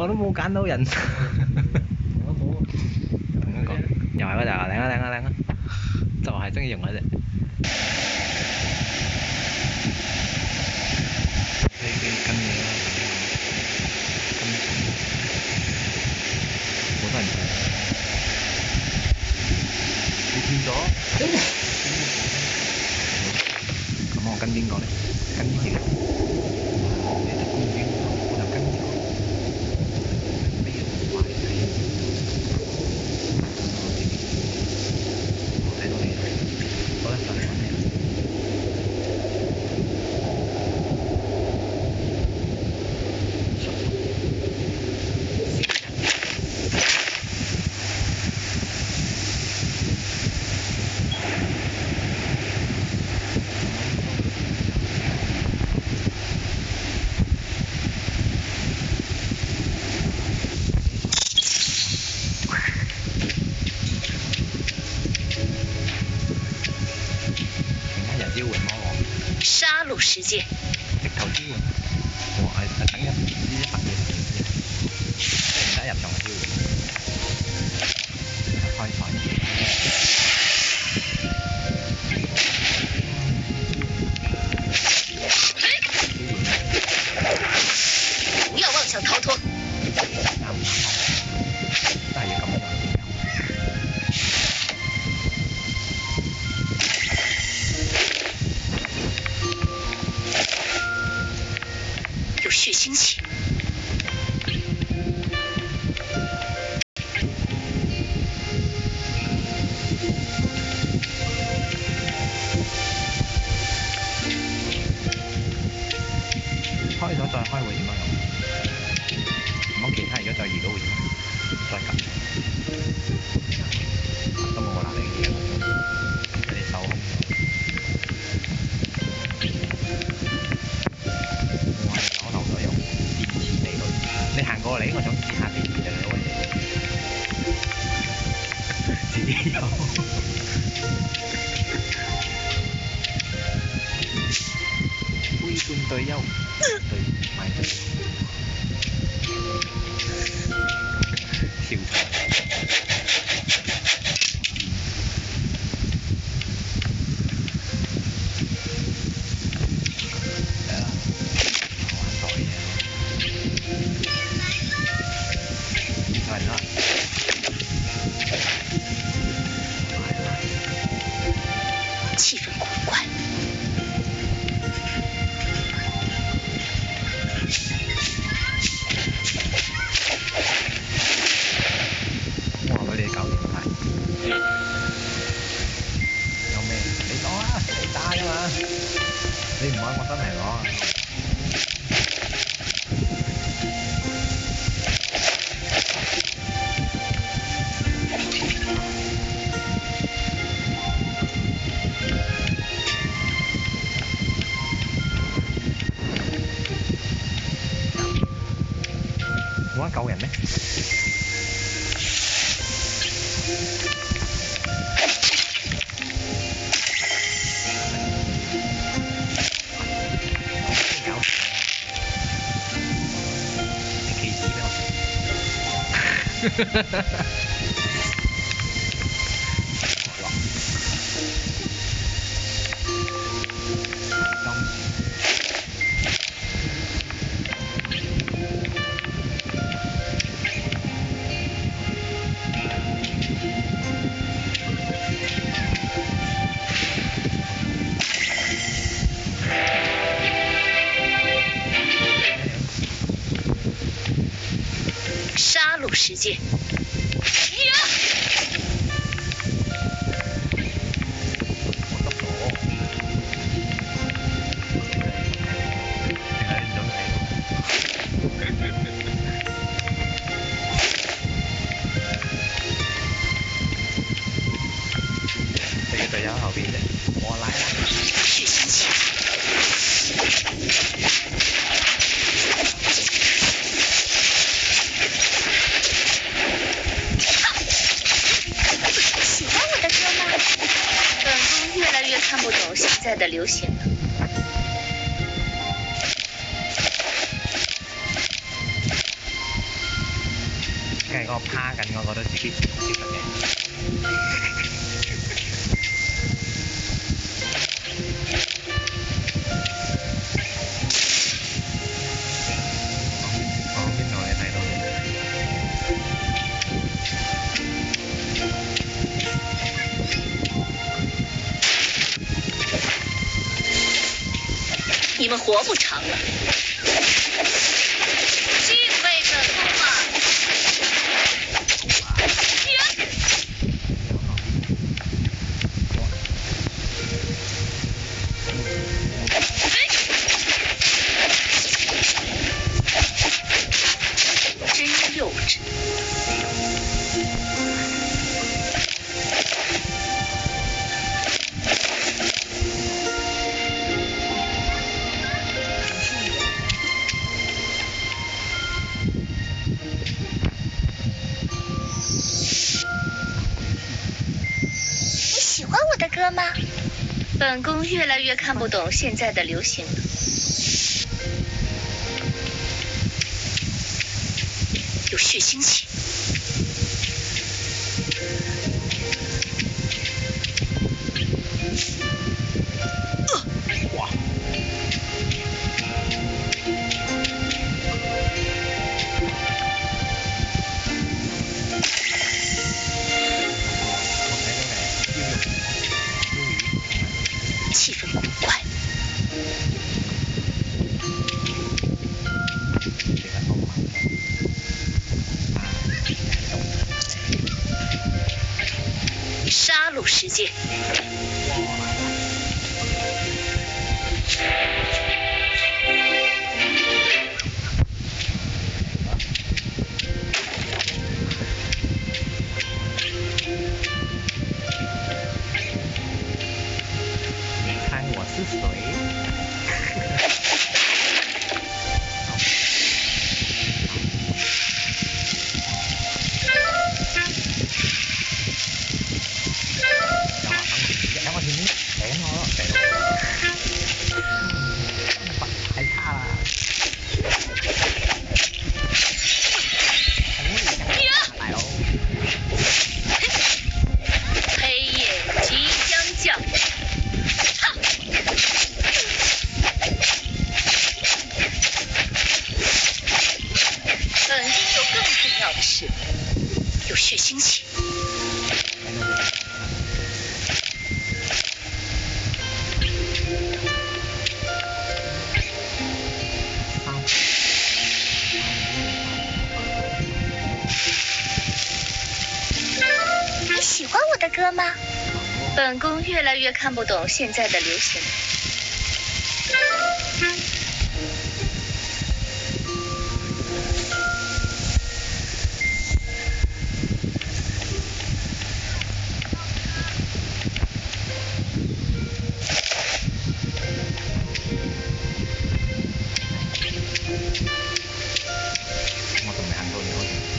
我都冇揀到人。 我冇。 咁講，又係嗰隻啊！靚啊靚啊靚啊！就係中意用嗰隻。跟嘢啦，好多人睇。你跳咗？咁我跟邊個咧？跟呢條。你得公園，我就跟呢個。呢個壞仔。我睇到你啦。好啦，就嚟揾你啦。 杀戮时间。 直頭招喚。等一呢100嘢先，即係唔得入場招喚。開台。 不要妄想逃脱。 啱唔啱？都係要咁樣。 有血腥气。 開咗再開會點樣用？唔好其他，如果再遇到會點樣？再撳。都冇我能力嘅嘢，佢哋手空咗。我係手留咗用電池地雷。你行過嚟，我想試下電池地雷嗰嘢。自己有。杯半對優，對買對優。笑場。 气氛古怪。 哇！俾你搞掂晒。有咩？你攞啊！你打㗎嘛？你唔玩我真係攞啊！冇得救人咩？你企紙俾我。 杀戮时间。 你嘅隊友喺後邊啫，我拉啦。 血腥气。喜欢我的歌吗？本宫越来越看不懂现在的流行了。 個趴緊，我覺得自己好似得嘅。講邊度你睇到？ 你们活不长了。敬畏着风马。真幼稚。喜欢我的歌吗？本宫越来越看不懂现在的流行了。有血腥气。 哇！ 气氛古怪。杀戮时间。 猜我是谁？有我前面頂我咯，太差啦！大佬， 黑夜即将降临。本宫有更重要的事，有血腥气。你喜欢我的歌吗？本宫越来越看不懂现在的流行了。 我仲未行到你嗰度。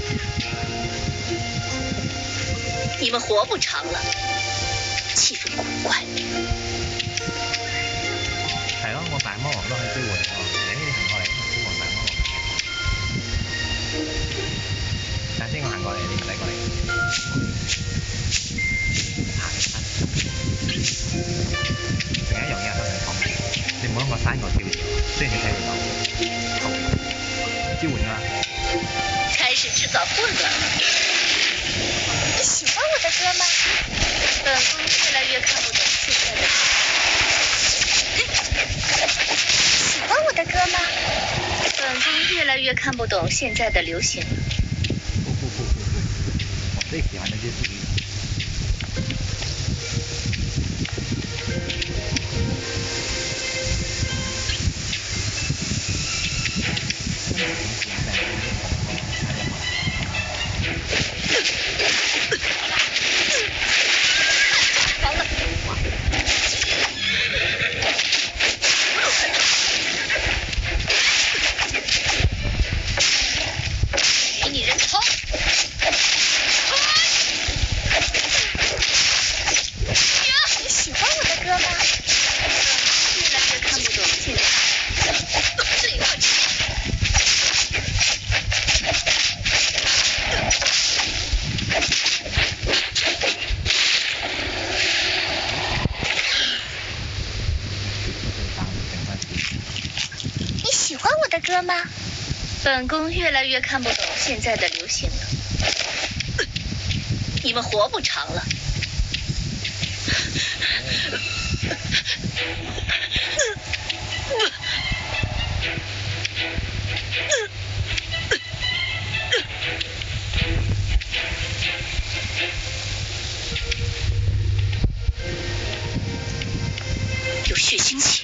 你们活不长了。气氛古怪。 係咯，我大魔王都可以召喚嚟喎。你行過嚟，召喚大魔王。等先，我行過嚟，你唔使過嚟。仲有一樣嘢我想講，你唔好喺我山我跳住，雖然你睇唔到，召喚㗎啦。 开始制造混乱。你喜欢我的歌吗？本宫越来越看不懂现在的。喜欢我的歌吗？本宫越来越看不懂现在的流行了。 我最喜歡的就是你。 完了。给你人头。你喜欢我的歌吗？越来越看不懂现在。罪恶之本宫越来越看不懂现在的流行了，你们活不长了。有血腥气。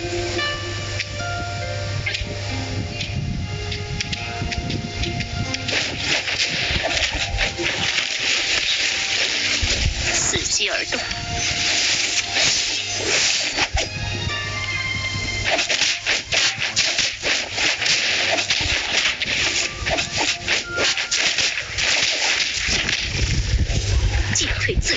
伺机而动。进退自如。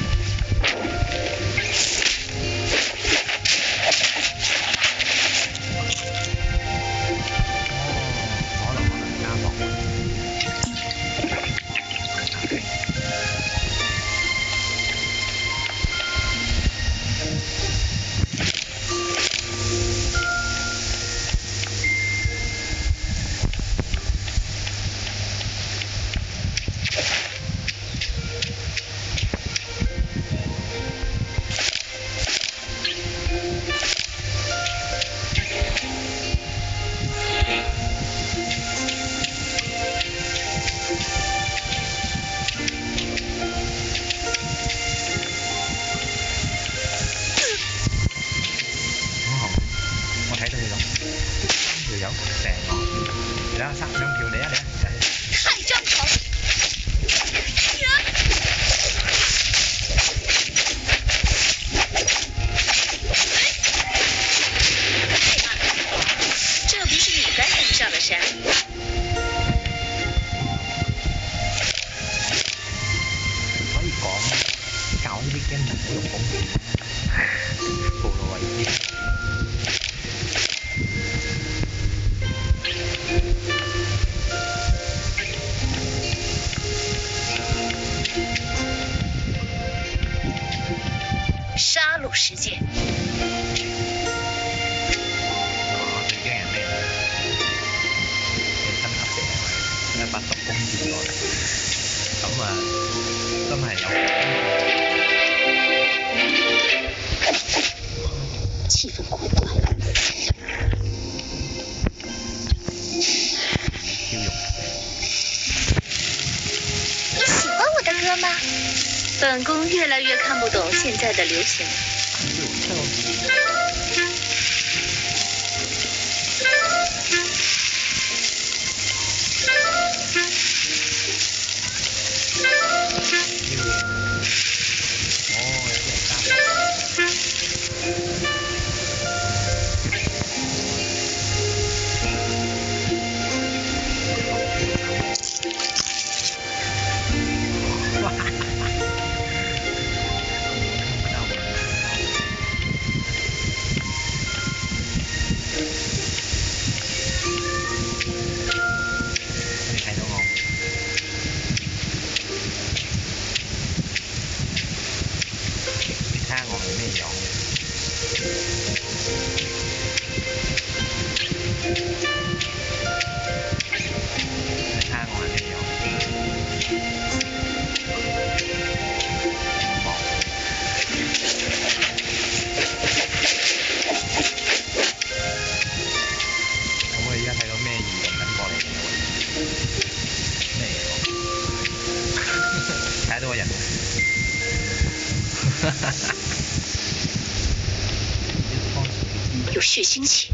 杀戮时間。 最驚人咩？你真合成一把毒弓箭過嚟，咁啊真係有。 氣氛古怪。 tiêu dục。 你喜歡我的歌嗎？本宮越來越看不懂現在的流行。有血腥氣。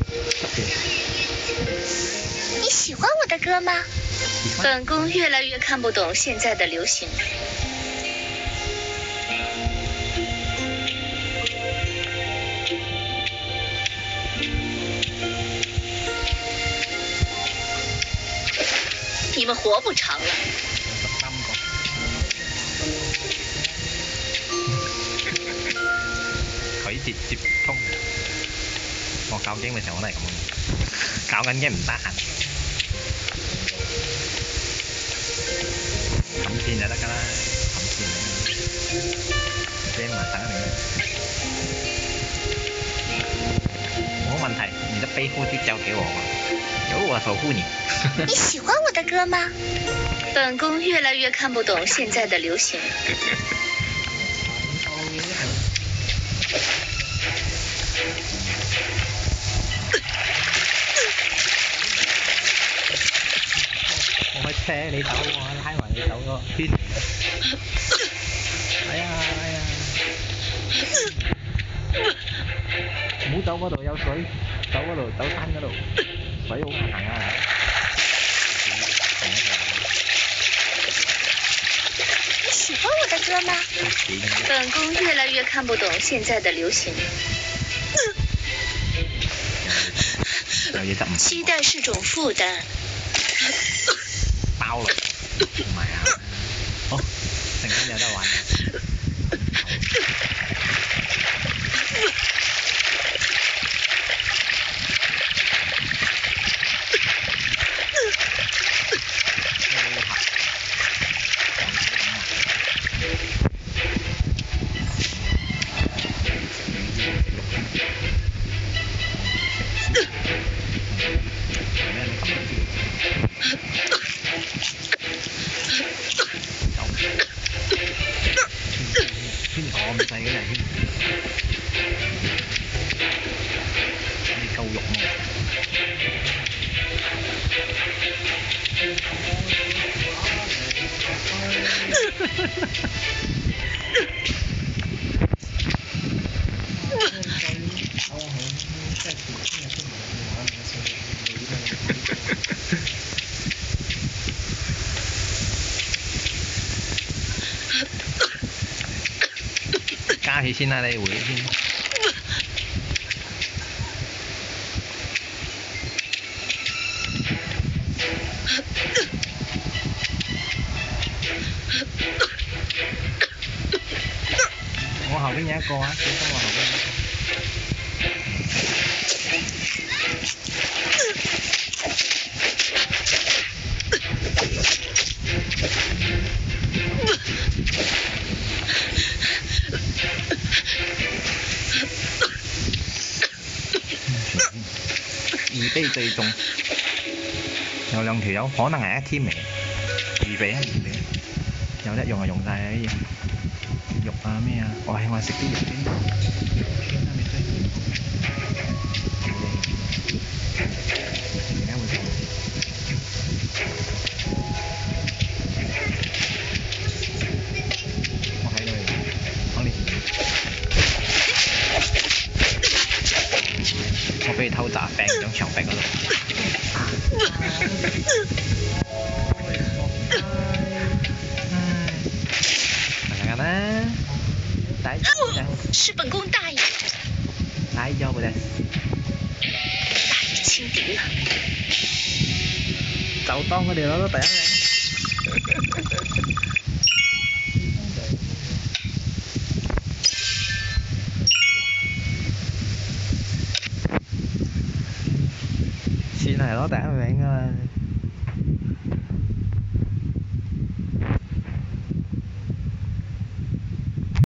你喜歡我的歌嗎？本宮越來越看不懂現在的流行。你們活不長了。 佢接通，我教 game 嘅時候我都係咁嘅，教緊 game 唔得閒，冚線就得㗎啦，冚線 game 咪等一定冇問題，你的背後就交給我，由我守護你。 你喜歡我的歌嗎？本宮越來越看不懂現在的流行。 我開車你走，我拉埋你走個圈嚟嘅。哎呀哎呀！唔好走嗰度有水，走嗰度走山嗰度，水好難行啊！ 你喜歡我的歌嗎？本宮越來越看不懂現在的流行。 有嘢執唔？ 期待是種負擔。 包啦，唔係啊！好，陣間有得玩嘅。咁細嘅人添，你夠肉咩？加起先啦，你回先。我後邊有一個啊，小心我後邊有一個。二飛最重，有兩條友，可能係一 team 嚟嘅。預備啊，預備啊！有得用就用曬啦啲嘢，肉啊咩啊，我食啲肉先，肉圈啊你追，好靚，而家會放。我喺度，講你我俾你偷襲病咗牆壁嗰度。 是本宮大爺。 大丈夫です。 大爺輕敵啦。 就當佢哋攞到第一名。算係攞第一名㗎嘛。